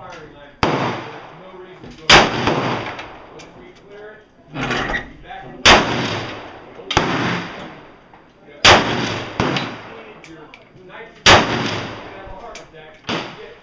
firing line. There's no reason to go back. Once we clear it, be back in the your nitrogen, you can have a heart attack. You get